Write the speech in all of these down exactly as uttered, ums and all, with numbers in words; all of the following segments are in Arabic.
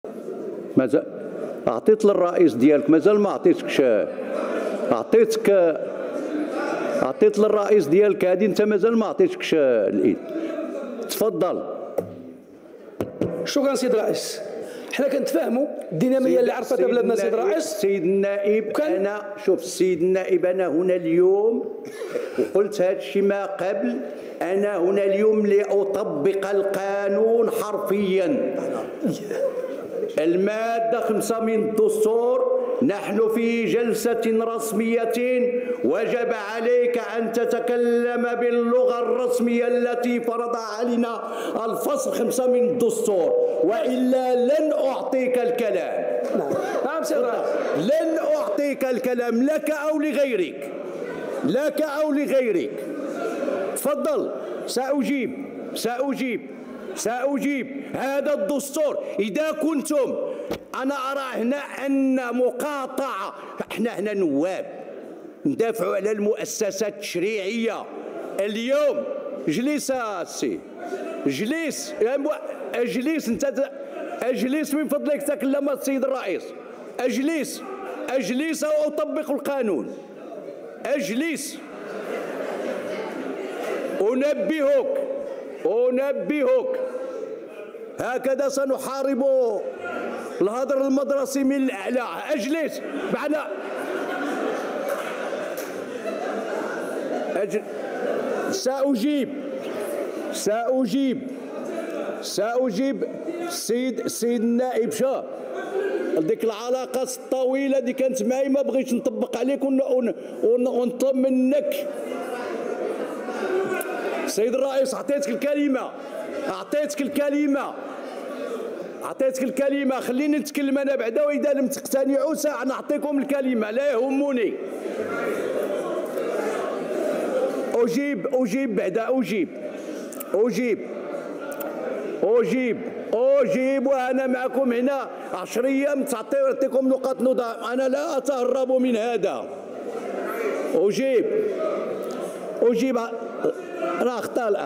مازال عطيت للرئيس ديالك، مازال ما عطيتكش. عطيتك عطيت للرئيس ديالك هادي، انت مازال ما عطيتكش الايد. تفضل. شكرا سيد الرئيس. حنا كنتفاهموا الديناميه اللي عرفتها بلادنا سيد الرئيس. سيد النائب انا شوف السيد النائب، انا هنا اليوم وقلت هذا الشيء ما قبل، انا هنا اليوم لاطبق القانون حرفيا. الماده خمسة من الدستور، نحن في جلسة رسمية وجب عليك أن تتكلم باللغة الرسمية التي فرضها علينا الفصل خمسة من الدستور، وإلا لن أعطيك الكلام. نعم سيد الرئيس. لن أعطيك الكلام لك أو لغيرك، لك أو لغيرك. تفضل. سأجيب سأجيب سأجيب. هذا الدستور إذا كنتم، أنا أرى هنا أن مقاطعة، احنا هنا نواب ندافعوا على المؤسسات التشريعية. اليوم جلس السي، جلس اجلس انت، اجلس من فضلك، تكلم السيد الرئيس. اجلس اجلس وأطبق القانون. اجلس. أنبهك أنبهك هكذا سنحارب الهدر المدرسي من الأعلى. أجلس معنا. أجل. سأجيب سأجيب سأجيب السيد السيد النائب. شا ديك العلاقات الطويلة اللي كانت معي ما بغيتش نطبق عليك ونطمنك. سيد الرئيس أعطيتك الكلمة، أعطيتك الكلمة أعطيتك الكلمة خليني نتكلم أنا بعدا، وإذا لم تقتنعوا ساعة نعطيكم الكلمة، لا يهمني. أجيب أجيب بعدا أجيب أجيب أجيب أجيب وأنا معكم هنا عشر أيام تعطيكم نقاط نظام، أنا لا أتهرب من هذا. أجيب أجيب راه اخطا الاخ.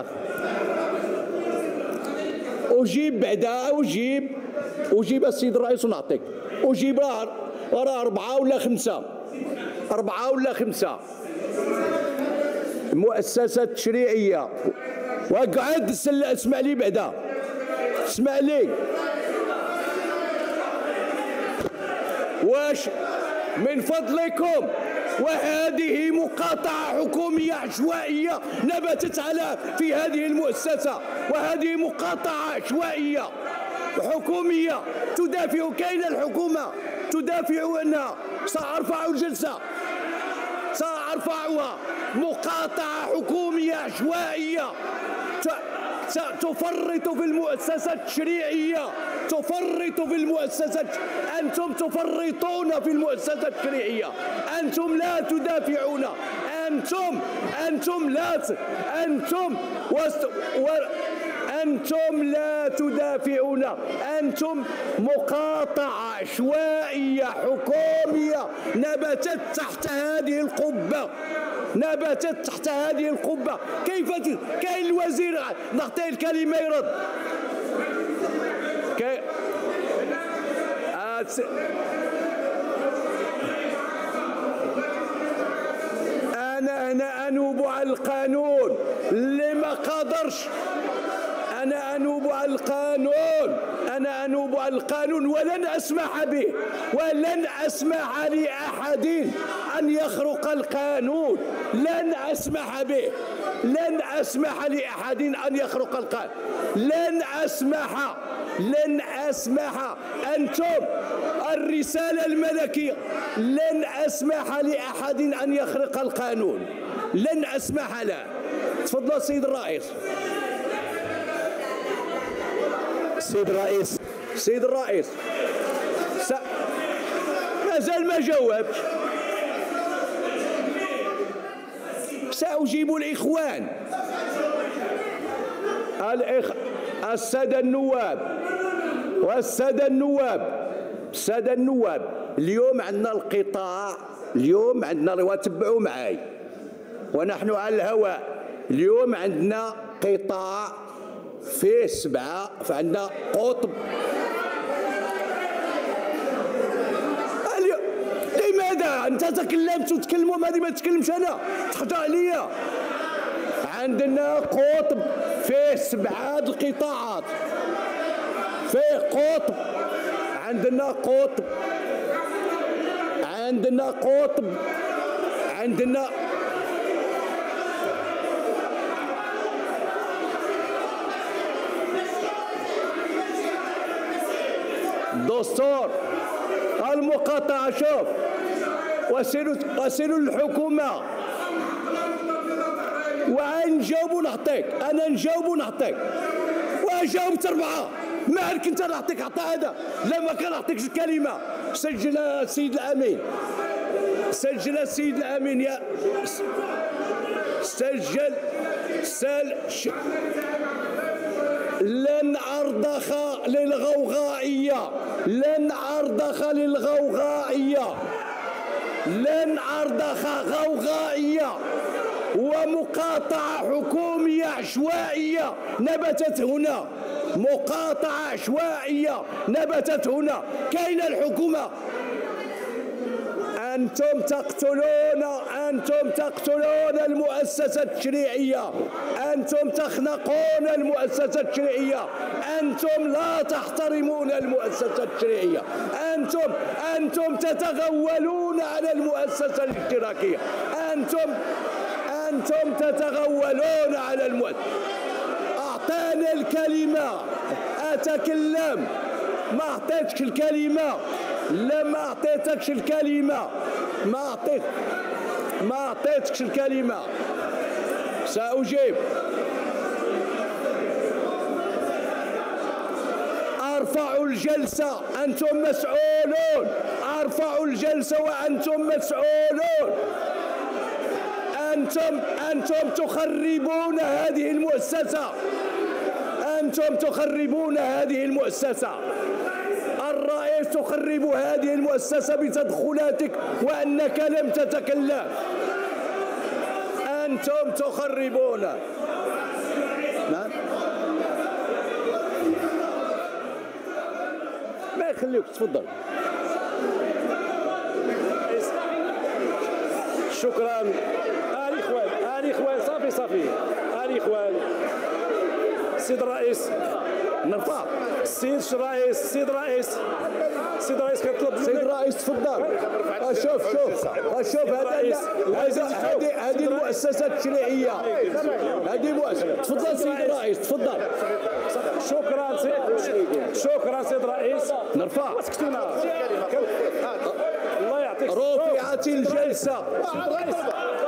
اجيب بعدا اجيب اجيب السيد الرئيس ونعطيك. اجيب راه راه اربعه ولا خمسه، اربعه ولا خمسه مؤسسات تشريعيه. وقعد اسمع لي بعدا، اسمع لي. واش من فضلكم، وهذه مقاطعة حكومية عشوائية نبتت على في هذه المؤسسة، وهذه مقاطعة عشوائية حكومية تدافع. كاين الحكومة تدافع عنها. سأرفع الجلسة، سأرفعها. مقاطعة حكومية عشوائية تفرط في المؤسسات التشريعية، تفرط في المؤسسات. أنتم تفرطون في المؤسسات التشريعية، أنتم لا تدافعون، أنتم أنتم لا أنتم وست و أنتم لا تدافعون، أنتم مقاطعة عشوائية حكومية نبتت تحت هذه القبة، نبتت تحت هذه القبة. كيف كاين الوزير نعطيه الكلمة يرد. كي... أس... أنا هنا أنوب على القانون اللي ما قدرش. أنا أنوب على القانون، أنا أنوب على القانون ولن أسمح به، ولن أسمح لأحد أن يخرق القانون. لن أسمح به، لن أسمح لأحد أن يخرق القانون. لن أسمح لن أسمح. أنتم الرسالة الملكية، لن أسمح لأحد أن يخرق القانون، لن أسمح له. تفضل السيد الرئيس. السيد الرئيس السيد الرئيس س... مازال ما جاوبش. سأجيب الإخوان الإخ... السادة النواب والسادة النواب السادة النواب. اليوم عندنا القطاع، اليوم عندنا، وتبعوا معي ونحن على الهواء. اليوم عندنا قطاع فيه سبعة، فعندنا قطب تتكلمتوا تكلموا هذه ما تكلمش انا تخضع عليا. عندنا قطب فيه سبعه القطاعات، فيه قطب، عندنا قطب، عندنا قطب، عندنا دستور المقاطعة. شوف وسيلوا وسيلوا للحكومة ونجاوب ونعطيك، أنا نجاوب ونعطيك، وجاوبت أربعة، ما عليك أنت نعطيك عطاء هذا، لا ما كنعطيكش الكلمة. سجل السيد الأمين، سجل السيد الأمين يا سجل سل ش... لن أرضخ للغوغائية، لن أرضخ للغوغائية، لن أرضخ غوغائية ومقاطعة حكومية عشوائية نبتت هنا، مقاطعة عشوائية نبتت هنا. كاينة الحكومة. أنتم تقتلون، أنتم تقتلون المؤسسة التشريعية، أنتم تخنقون المؤسسة التشريعية، أنتم لا تحترمون المؤسسة التشريعية، أنتم أنتم تتغولون على المؤسسة الاشتراكية، أنتم أنتم تتغولون على المؤسسة. أعطاني الكلمة أتكلم، ما أعطيتش الكلمة، لا ما أعطيتكش الكلمة، ما أعطيت ما أعطيتكش الكلمة. سأجيب. أرفع الجلسة، أنتم مسؤولون، أرفع الجلسة وأنتم مسؤولون. أنتم أنتم تخربون هذه المؤسسة، أنتم تخربون هذه المؤسسة. الرئيس تخرب هذه المؤسسة بتدخلاتك وأنك لم تتكلم. أنتم تخربون. نعم ما يخليك تفضل. شكرا. آل إخوان، آل إخوان، صافي صافي. آل إخوان. سيد الرئيس نرفع. السيد الرئيس، السيد الرئيس، السيد الرئيس كنطلب منك. سيد الرئيس تفضل. شوف شوف شوف هذا هذه هذه المؤسسة التشريعية، هذه مؤسسة. تفضل سيد الرئيس تفضل. شكرا سيد، شكرا سيد الرئيس. نرفع. الله يعطيك. رفعت الجلسة.